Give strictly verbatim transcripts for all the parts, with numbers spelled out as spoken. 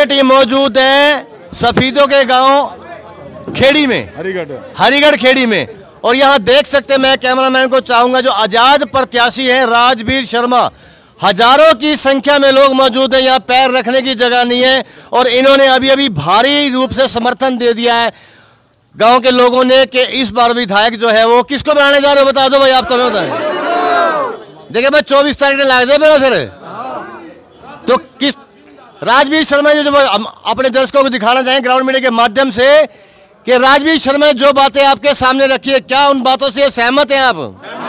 ये टीम मौजूद है सफीदों के गांव खेड़ी में, हरिगढ़ हरिगढ़ खेड़ी में। और यहाँ देख सकते हैं, मैं कैमरामैन को चाहूंगा, जो आजाद प्रत्याशी हैं राजवीर शर्मा, हजारों की संख्या में लोग मौजूद हैं, यहाँ पैर रखने की जगह नहीं है। और इन्होंने अभी अभी भारी रूप से समर्थन दे दिया है गांव के लोगों ने कि इस बार विधायक जो है वो किसको बनाने जा रहे हो, बता दो भाई, आप तुम्हें बताएं। देखिए भाई, चौबीस तारीख ने लाग दे मेरा फिर तो किस राजवीर शर्मा जो अपने दर्शकों को दिखाना चाहें ग्राउंड मीडिया के माध्यम से कि राजवीर शर्मा जो बातें आपके सामने रखी है, क्या उन बातों से सहमत हैं आप?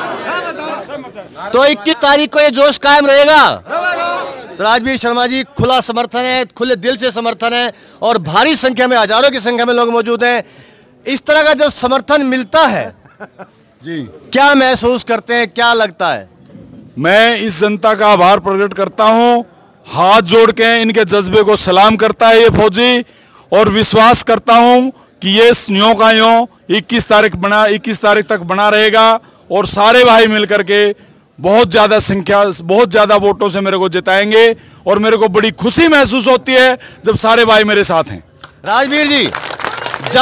तो इक्कीस तारीख को ये जोश कायम रहेगा। तो राजवीर शर्मा जी खुला समर्थन है, खुले दिल से समर्थन है और भारी संख्या में, हजारों की संख्या में लोग मौजूद हैं। इस तरह का जब समर्थन मिलता है जी, क्या महसूस करते हैं, क्या लगता है? मैं इस जनता का आभार प्रकट करता हूं, हाथ जोड़ के इनके जज्बे को सलाम करता है ये फौजी, और विश्वास करता हूं कि ये न्यों का न्यों इक्कीस तारीख बना इक्कीस तारीख तक बना रहेगा और सारे भाई मिलकर के बहुत ज़्यादा संख्या, बहुत ज़्यादा वोटों से मेरे को जिताएंगे। और मेरे को बड़ी खुशी महसूस होती है जब सारे भाई मेरे साथ हैं। राजवीर जी, जा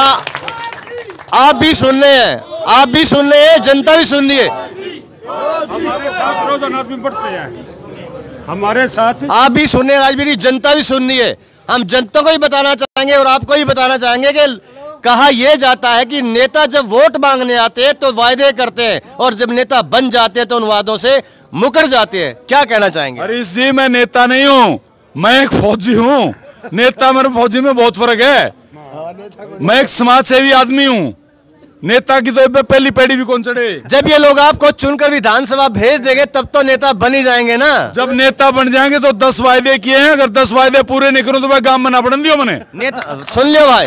आप भी सुन रहे हैं, आप भी सुन रहे हैं, जनता भी सुन रही है, हमारे साथ रोजाना भी बढ़ते हैं, हमारे साथ आप भी सुन रहे हैं राजवीर जी, जनता भी सुन रही है। हम जनता को ही बताना चाहेंगे और आपको ही बताना चाहेंगे कि कहा यह जाता है कि नेता जब वोट मांगने आते हैं तो वायदे करते हैं और जब नेता बन जाते हैं तो उन वादों से मुकर जाते हैं। क्या कहना चाहेंगे? हरीश जी, मैं नेता नहीं हूँ, मैं एक फौजी हूँ। नेता मेरे फौजी में बहुत फर्क है। मैं एक समाज सेवी आदमी हूँ, नेता की तो पहली पीढ़ी भी कौन चढ़े। जब ये लोग आपको चुनकर विधानसभा भेज देंगे तब तो नेता बन ही जाएंगे ना। जब नेता बन जाएंगे तो दस वायदे किए हैं, अगर दस वायदे पूरे नहीं करूं तो मैं गांव बना पड़न दियो मैंने। नेता सुन लियो भाई,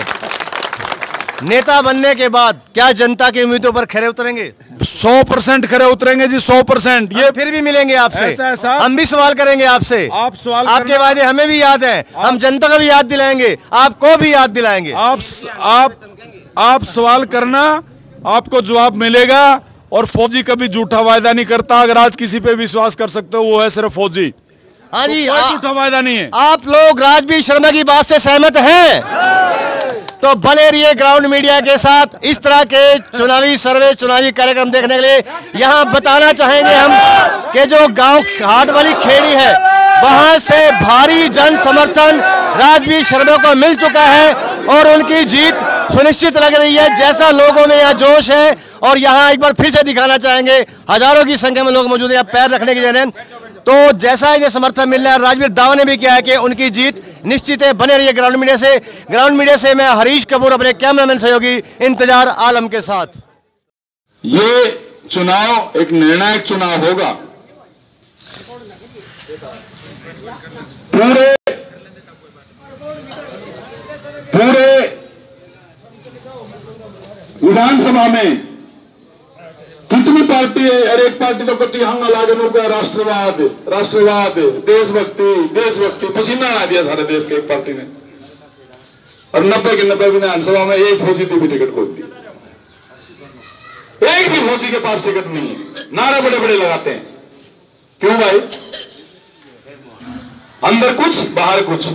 नेता बनने के बाद क्या जनता की उम्मीदों पर खरे उतरेंगे? सौ परसेंट खरे उतरेंगे जी, सौ परसेंट। ये फिर भी मिलेंगे आपसे, ऐसा ऐसा हम भी सवाल करेंगे आपसे। आप सवाल आपके वादे हमें भी याद है, हम जनता को भी याद दिलाएंगे, आपको भी याद दिलाएंगे। आप आप आप सवाल करना, आपको जवाब मिलेगा। और फौजी कभी झूठा वायदा नहीं करता। अगर आज किसी पे विश्वास कर सकते हो वो है सिर्फ फौजी। हाँ जी, कोई झूठा वायदा नहीं है। आप लोग राजवीर शर्मा की बात से सहमत हैं? तो बने रहिए ग्राउंड मीडिया के साथ। इस तरह के चुनावी सर्वे, चुनावी कार्यक्रम देखने के लिए यहाँ बताना चाहेंगे हम कि जो गांव घाट वाली खेड़ी है वहां से भारी जन समर्थन राजवीर शर्मा को मिल चुका है और उनकी जीत सुनिश्चित लग रही है। जैसा लोगों में यहाँ जोश है, और यहाँ एक बार फिर से दिखाना चाहेंगे हजारों की संख्या में लोग मौजूद हैं पैर रखने की जगह। तो जैसा इन्हें समर्थन मिल रहा है, राजवीर दावा ने भी किया है कि उनकी जीत निश्चित है। बने रहिए ग्राउंड मीडिया से। ग्राउंड मीडिया से मैं हरीश कपूर अपने कैमरामैन सहयोगी इंतजार आलम के साथ। ये चुनाव एक निर्णायक चुनाव होगा। पूरे पूरे विधानसभा में कितनी पार्टी है? हर एक पार्टी तो कति हंगा लागे का राष्ट्रवाद, राष्ट्रवाद, देशभक्ति, देशभक्ति, पसीना आ दिया सारे देश के एक पार्टी ने। और नब्बे के नब्बे विधानसभा में एक फौजी की भी टिकट खोल दी। एक भी फौजी के पास टिकट नहीं है। नारे बड़े बड़े लगाते हैं, क्यों भाई? अंदर कुछ बाहर कुछ।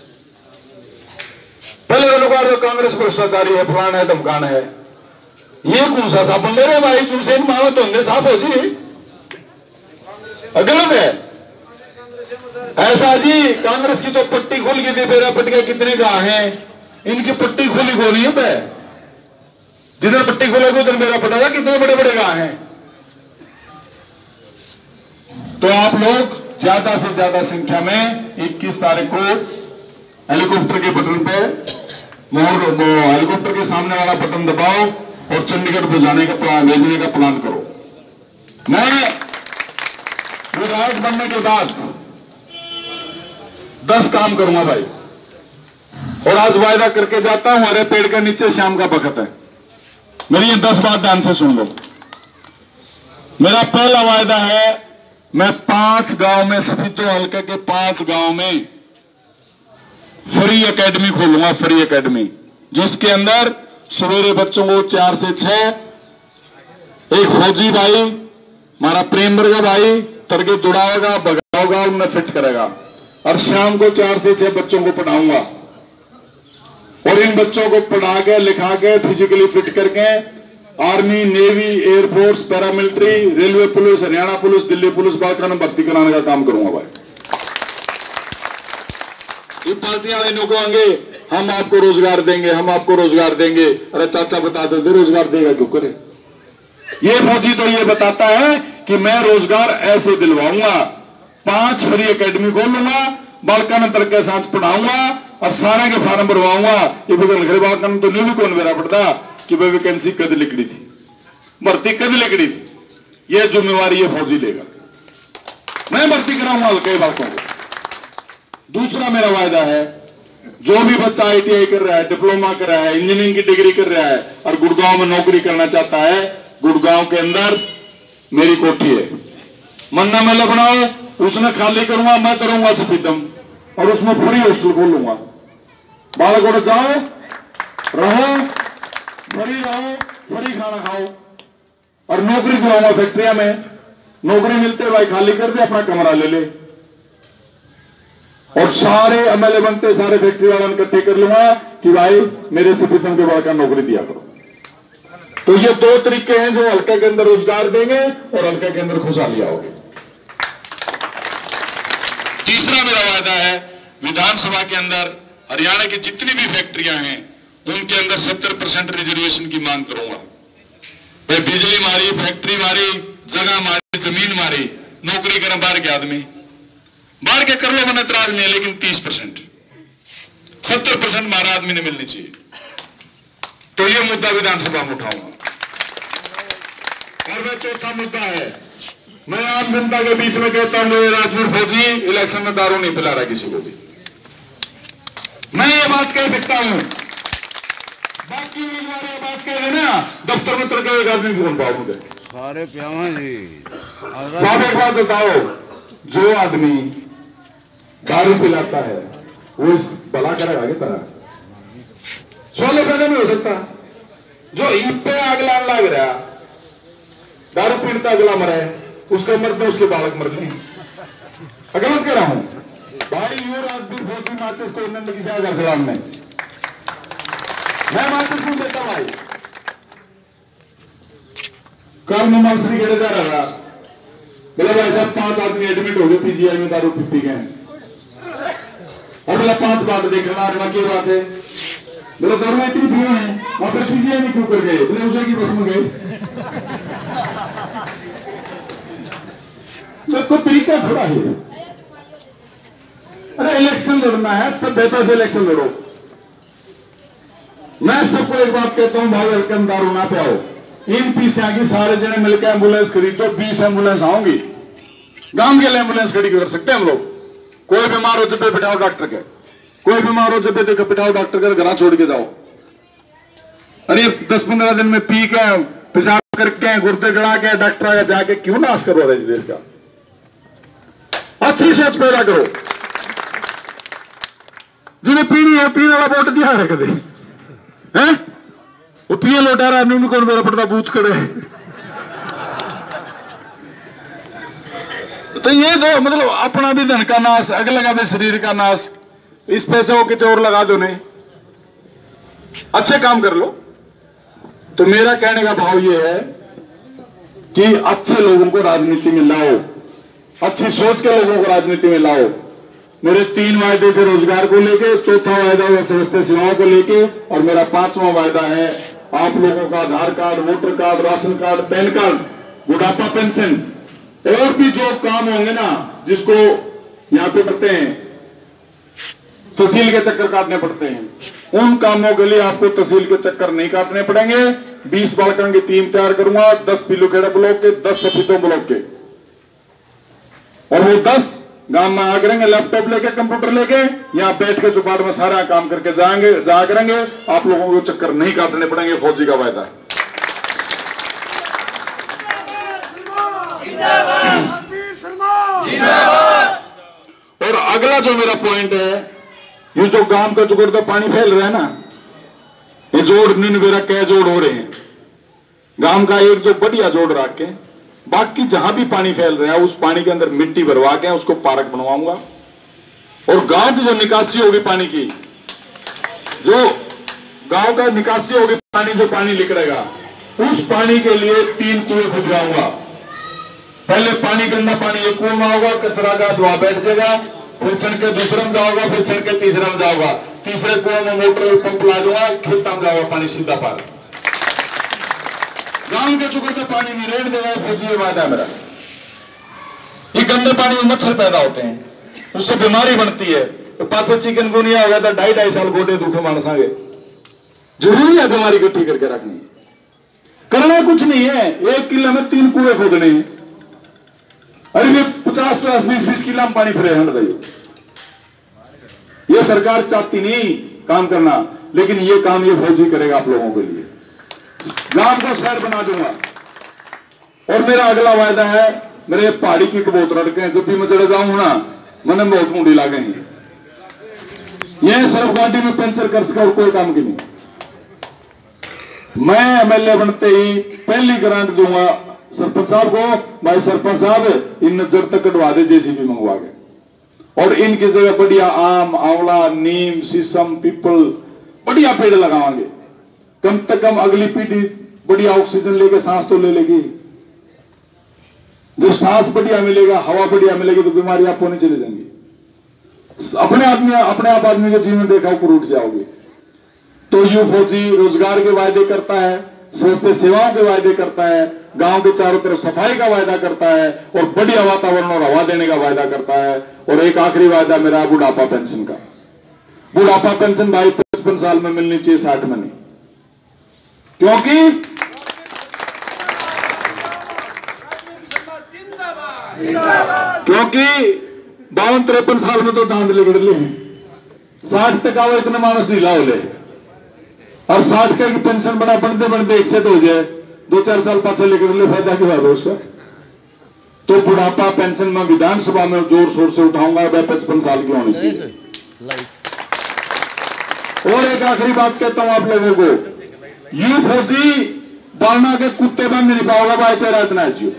पहले तो लोग कांग्रेस भ्रष्टाचारी है, फलाना है, धमकाना है। ये कौन सा साबुन ले रहे भाई? तुमसे मांगो तो हमने साफ हो जी, गलत है ऐसा जी। कांग्रेस की तो पट्टी खुल गई थी, मेरा पट्टिया कितने का है, इनकी पट्टी खुली खोली है। मैं जिधर पट्टी खोलेगी उधर मेरा पटा कितने बड़े बड़े गांव हैं। तो आप लोग ज्यादा से ज्यादा संख्या में इक्कीस तारीख को हेलीकॉप्टर के बटन पे मोहर, हेलीकॉप्टर के सामने वाला बटन दबाओ और चंडीगढ़ को जाने का प्लान, भेजने का प्लान करो। मैं विधायक बनने के बाद दस काम करूंगा भाई, और आज वायदा करके जाता हूं। अरे पेड़ के नीचे शाम का बखत है। मेरी ये दस बात ध्यान से सुन लो। मेरा पहला वायदा है, मैं पांच गांव में, सफीदो हल्के के पांच गांव में फ्री एकेडमी खोलूंगा। फ्री एकेडमी जिसके अंदर सवेरे बच्चों को चार से छह एक फौजी भाई, हमारा प्रेम वर्ग भाई तरके दौड़ाएगा, भगाओगा, उनमें फिट करेगा। और शाम को चार से छह बच्चों को पढ़ाऊंगा। और इन बच्चों को पढ़ा के लिखा के फिजिकली फिट करके army, navy, air force, paramilitary, railway police, Haryana police, Delhi police बालका में भर्ती कराने का काम करूंगा भाई। ये पार्टियां वाले लोग आएंगे, हम आपको रोजगार देंगे, हम आपको रोजगार देंगे। अरे चाचा बता दो रोजगार देगा क्यों करे? ये फौजी तो ये बताता है कि मैं रोजगार ऐसे दिलवाऊंगा, पांच फ्री एकेडमी खोलूंगा, बालका ने तरक्के सांच पढ़ाऊंगा और सारे के फार्म भरवाऊंगा। ये बगल घर बालका ने तो नहीं भी कौन मेरा पड़ता कि वह वैकेंसी कद लिखड़ी थी, भर्ती कद लिखड़ी थी। यह जिम्मेवारी ये फौजी लेगा। मैं भर्ती कराऊंगा हल्के बालकों को। दूसरा मेरा वायदा है, जो भी बच्चा आई टी आई कर रहा है, डिप्लोमा कर रहा है, इंजीनियरिंग की डिग्री कर रहा है और गुड़गांव में नौकरी करना चाहता है, गुड़गांव के अंदर मेरी कोठी है, मन्ना मेला बनाओ, उसने खाली करूंगा, मैं करूंगा सफीदम और उसमें फ्री हॉस्टल खोलूंगा। बालकों जाओ, रहो, फ्री रहो, फ्री खाना खाओ और नौकरी दिलाऊंगा फैक्ट्रिया में। नौकरी मिलते भाई खाली कर दे, अपना कमरा ले ले और सारे एमएलए बनते सारे फैक्ट्री वालों इकट्ठे कर लूंगा कि भाई मेरे सफीदम के बालका नौकरी दिया करो। तो ये दो तरीके हैं जो हल्के के अंदर रोजगार देंगे और हल्के के अंदर खुशहाली आओगे। तीसरा मेरा वायदा है, विधानसभा के अंदर हरियाणा की जितनी भी फैक्ट्रियां हैं उनके अंदर सत्तर परसेंट रिजर्वेशन की मांग करूंगा। भाई बिजली मारी, फैक्ट्री मारी, जगह मारी, जमीन मारी, नौकरी करें बाहर के आदमी, बाहर के कर लो, मैंने इतराज नहीं है, लेकिन तीस परसेंट सत्तर परसेंट हमारा आदमी ने मिलनी चाहिए। तो ये मुद्दा विधानसभा में उठाऊंगा। और वह चौथा मुद्दा है, मैं आम जनता के बीच में कहता हूं, राजपूत फौजी इलेक्शन में दारू नहीं पिला रहा किसी को भी। मैं ये बात कह सकता हूं, बाकी उम्मीदवार ये बात कह रहे ना, दफ्तर में तरह एक आदमी कौन पाओगे सारे प्यावा जी। साहब एक बात बताओ, जो आदमी दारू पिलाता है वो इस भला करेगा की तरह सोलह पैदा नहीं हो सकता। जो ईद पे आग लान लग रहा, दारू पीड़ता अगला मरा है, उसका मरते उसके बालक मर गए। गलत कह रहा हूं भाई। यू राजवीर फौजी माचिस को इन्होंने किसी घर चलान में, मैं माचिस नहीं देता भाई। कल मैं मास्टरी घेरे जा रहा, बोला भाई साहब पांच आदमी एडमिट हो गए पीजीआई में दारू पी गए। और बोला पांच बात देखना की बात है, बोला दारू इतनी पी है वहां पर पीजीआई में क्यों कर गए? बोले उसे की बस में गए। तो तरीका थोड़ा है। अरे इलेक्शन लड़ना है, सभ्यता से इलेक्शन लड़ो। मैं सबको एक बात कहता हूं, भाई हल्कम दारू ना पियाओ। इन पीछे आगे सारे जने मिलकर एम्बुलेंस खरीदो, बीस एम्बुलेंस आऊंगी, गांव के लिए एम्बुलेंस खड़ी कर सकते हैं हम लोग। कोई बीमार हो जब बिठाओ डॉक्टर के, कोई बीमार हो जब देखो बिठाओ डॉक्टर के, घर छोड़ के जाओ। अरे दस पंद्रह दिन में पी के पेशाब करके गुर्दे गड़ा के डॉक्टर आगे जाके क्यों नाश करो रहे इस देश का? अच्छी सोच पैदा करो। जिन्हें पीनी है पीने वाला वोट दिया रख दे हैं, वो पिए लौटा रहा नहीं कौन मेरा पड़ता बूथ खड़े। तो ये तो मतलब अपना भी धन का नाश, अगले का भी शरीर का नाश, इस पैसे को कितने और लगा दो नहीं, अच्छे काम कर लो। तो मेरा कहने का भाव ये है कि अच्छे लोगों को राजनीति में लाओ, अच्छी सोच के लोगों को राजनीति में लाओ। मेरे तीन वायदे थे रोजगार को लेके, चौथा वायदा है स्वास्थ्य सेवाओं को लेके, और मेरा पांचवा वायदा है आप लोगों का Aadhaar card, voter card, ration card, pan card, बुढ़ापा पेंशन और भी जो काम होंगे ना, जिसको यहाँ पे करते हैं तहसील के चक्कर काटने पड़ते हैं, उन कामों के लिए आपको तहसील के चक्कर नहीं काटने पड़ेंगे। बीस बालकों की टीम तैयार करूंगा, दस पीलूखेड़ा ब्लॉक के, दस सफीदों ब्लॉक के, और वो दस गांव में आ करेंगे लैपटॉप लेके, कंप्यूटर लेके, यहाँ बैठ के चुपाड़ में सारा काम करके जाएंगे, जा करेंगे। आप लोगों को चक्कर नहीं काटने पड़ेंगे, फौजी का वायदा। और अगला जो मेरा पॉइंट है, ये जो गांव का चुकड़ तो पानी फैल रहा है ना, ये जोड़ नहीं मेरा क्या जोड़ हो रहे हैं, गांव का एक जो बढ़िया जोड़ रख के, बाकी जहां भी पानी फैल रहा है उस पानी के अंदर मिट्टी भरवा के उसको पार्क बनवाऊंगा। और गांव की जो निकासी होगी पानी की, जो गांव का निकासी होगी, पानी जो पानी निकलेगा, उस पानी के लिए तीन कुएं खुदवाऊंगा। पहले पानी गंदा पानी एक कुएं में होगा, कचरा का धुआं बैठ जाएगा, फिर चढ़ के दूसरे में जाओगा, फिर चढ़ के तीसरे में जाओगा, तीसरे कुएं में मोटर पंप ला दूंगा, खेता में जाओगा पानी सीधा पार। गांव के चुकर का पानी नहीं रेट देगा, फौजी वादा मेरा। ये गंदे पानी में मच्छर पैदा होते हैं, उससे बीमारी बनती है। तो पांच चिकनगुनिया हो गया था, ढाई ढाई साल गोडे दुखे मानसागे। जरूरी है बीमारी इकट्ठी करके रखनी, करना कुछ नहीं है। एक किला में तीन कुएं खोदने हैं, अरे ये पचास पचास बीस बीस किला में पानी फिरे हैं। ये सरकार चाहती नहीं काम करना, लेकिन ये काम ये फौजी करेगा आप लोगों के लिए। गांव को शहर बना दूंगा। और मेरा अगला वायदा है, मेरे पहाड़ी की कबूतर अड़के हैं, जब भी मैं चले जाऊं ना मैंने बहुत मुंडी लागेंगे। यह सिर्फ गाड़ी में पंचर कर सका और कोई काम की नहीं। मैं एमएलए बनते ही पहली ग्रांट दूंगा सरपंच साहब को, भाई सरपंच साहब इन नजर तक कटवा दे जेसीबी मंगवा के, और इनकी जगह बढ़िया आम, आंवला, नीम, शीशम, पीपल बढ़िया पेड़ लगावांगे। कम से कम अगली पीढ़ी बढ़िया ऑक्सीजन लेके सांस तो ले लेगी। जब सांस बढ़िया मिलेगा, हवा बढ़िया मिलेगी, तो बीमारी आपको नहीं चली जाएंगी। अपने आदमी अपने आप आदमी का जीवन देखा ऊपर उठ जाओगे। तो यू फौजी रोजगार के वायदे करता है, स्वास्थ्य सेवाओं के वायदे करता है, गांव के चारों तरफ सफाई का वायदा करता है, और बढ़िया वातावरण और हवा देने का वायदा करता है। और एक आखिरी वायदा मेरा बुढ़ापा पेंशन का। बुढ़ापा पेंशन भाई पचपन साल में मिलनी चाहिए, साठ में नहीं। क्योंकि क्योंकि बावन तिरपन साल में तो दांत लिगड़ ले, साठ तक आओ इतने मानस नहीं लाओ ले, और साठ का पेंशन बड़ा बनते बनते एक सेट हो जाए, दो चार साल पाछे लेकर ले, फायदा की बात है उसका। तो बुढ़ापा पेंशन में विधानसभा में जोर शोर से उठाऊंगा, वह पचपन साल की होनी चाहिए। और एक आखिरी बात कहता हूं आप लोगों को, यू फौजी बालना के कुत्ते बंद नहीं पाओगा, भाईचारा इतना है।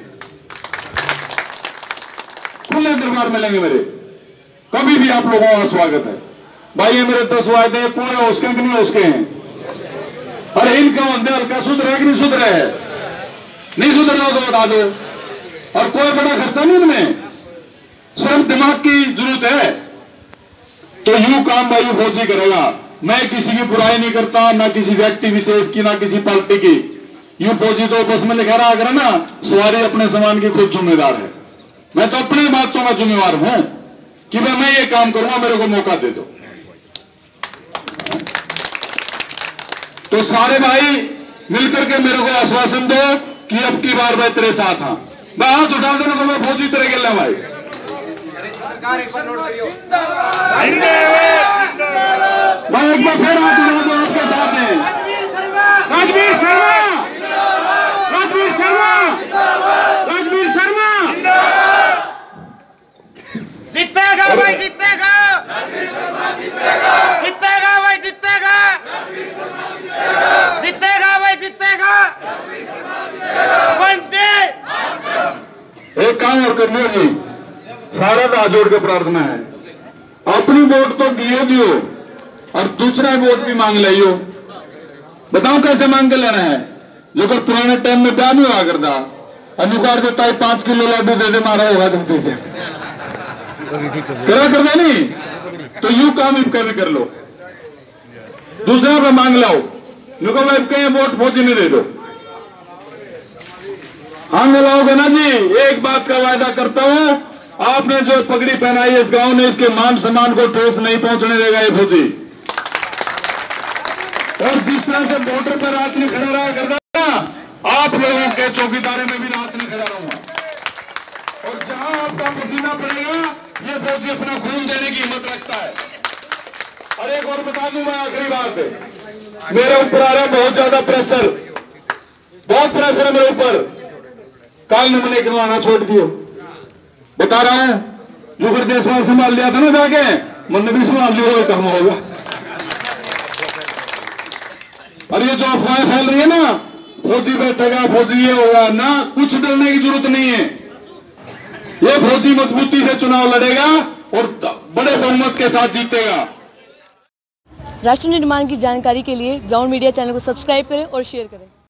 खुले दरबार मिलेंगे मेरे, कभी भी आप लोगों का स्वागत है। भाई ये मेरे दस वायदे पूरे हो उसके नहीं हो उसके हैं। अरे इनका बंदे हल्का सुधरे कि नहीं सुधरे है? नहीं सुधर रहा तो बता दो। और कोई बड़ा खर्चा नहीं इनमें, सिर्फ दिमाग की जरूरत है। तो यूं काम भाई फौजी करेगा। मैं किसी की बुराई नहीं करता, ना किसी व्यक्ति विशेष की, ना किसी पार्टी की। यूं फौजी तो बस में लिखा रहा करे ना, सवारी अपने सामान की खुद जिम्मेदार है। मैं तो अपनी बातों का जिम्मेवार हूं कि मैं मैं ये काम करूंगा, मेरे को मौका दे दो। तो सारे भाई मिलकर के मेरे को आश्वासन दो कि अब की बार मैं तेरे साथ हूं। मैं हाथ उठा देना तो मैं फौजी तेरे के लिए भाई। मैं एक बार फिर हाथ उठा दो आपके साथ हैं। राजवीर शर्मा, राजवीर शर्मा, राजवीर शर्मा जीतेगा भाई, जीतेगा, जीतेगा भाई, जीतेगा, जीतेगा भाई, जीतेगा। एक काम और करना जी, सारा हाथ जोड़ के प्रार्थना है, अपनी वोट तो दियो दियो और दूसरा वोट भी मांग लियो। बताओ कैसे मांग के लेना है? जो कर पुराने टाइम में ब्याह नहीं हुआ करता, अनुकार देता है पांच किलो लड्डू दे दे, मारा होगा चलते थे, करा करना नहीं। तो यू काम इन कर, कर लो, दूसरा पे मांग लाओ। नुको कहीं वोट फौजी नहीं दे दो, हम लाओगे ना जी। एक बात का वायदा करता हूं, आपने जो पगड़ी पहनाई है इस गांव ने, इसके मान सम्मान को ठेस नहीं पहुंचने देगा ये फौजी। और जिस तरह से बॉर्डर पर रात में खड़ा रहा करता ना, आप लोगों के चौकीदारे में भी रात में खड़ा रहूंगा। और जहां आपका पसीना पड़ेगा, ये फौजी अपना खून देने की हिम्मत रखता है। और एक और बता दूं मैं, आखिरी बात, मेरे ऊपर आ रहा है बहुत ज्यादा प्रेशर, बहुत प्रेशर है मेरे ऊपर। काल ने मैंने खिलाना छोड़ दियो, बता रहा हूं। जो फिर देश में संभाल लिया था ना जाके, मैंने भी संभाल लिया, कम होगा। और ये जो अफवाहें फैल रही है ना, फौजी बैठेगा, फौजी ये होगा ना, कुछ डरने की जरूरत नहीं है। ये फौजी मजबूती से चुनाव लड़ेगा और बड़े बहुमत के साथ जीतेगा। राष्ट्र निर्माण की जानकारी के लिए ग्राउंड मीडिया चैनल को सब्सक्राइब करें और शेयर करें।